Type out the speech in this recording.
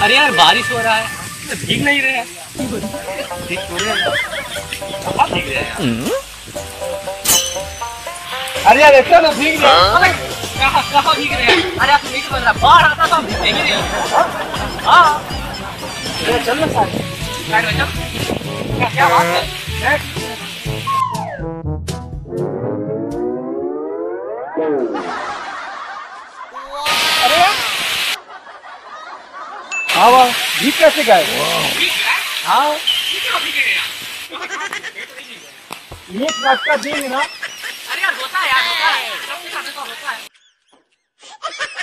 अरे यार बारिश हो रहा है, तो भीग नहीं रहे हैं। भीग हो रहे हैं, कहाँ भीग रहे हैं? अरे यार ऐसा ना भीग रहे। कहाँ कहाँ भीग रहे हैं? अरे आप नहीं समझ रहा, बाढ़ आता तो हम भीगेंगे नहीं। हाँ चल ना साथ साइड में चल। क्या बात है? अरे हाँ वाह भीग कैसे गए? हाँ ये रास्ता देंगे ना। अरे यार होता है यार, होता है, सबके साथ ऐसा होता है।